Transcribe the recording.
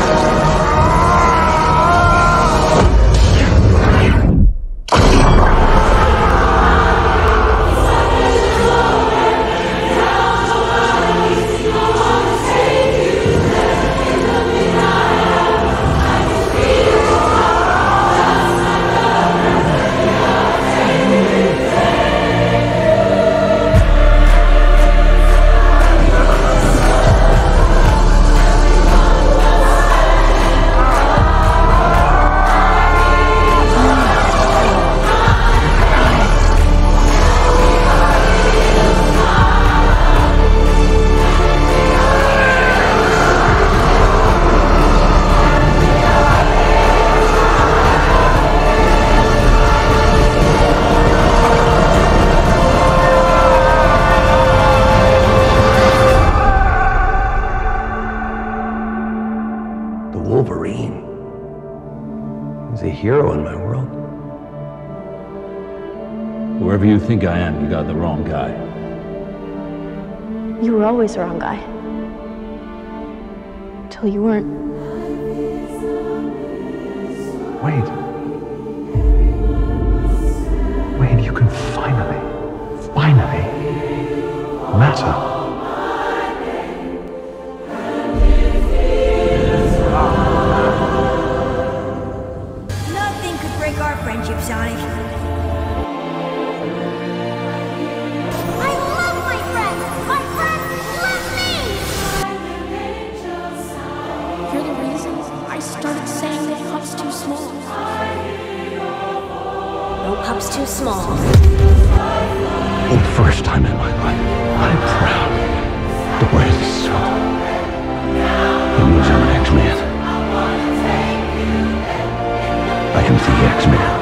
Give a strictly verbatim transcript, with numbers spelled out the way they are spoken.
The Wolverine is a hero in my world. Whoever you think I am, you got the wrong guy. You were always the wrong guy. Till you weren't. Wade. Wade, you can finally, finally matter. Nothing could break our friendship, Sonic. I love my friends! My friends love me! You're the reason I started saying that pup's too small. No pup's too small. For the first time in my life, I'm proud to wear this suit. It means I'm an X-Man. I am the X-Man.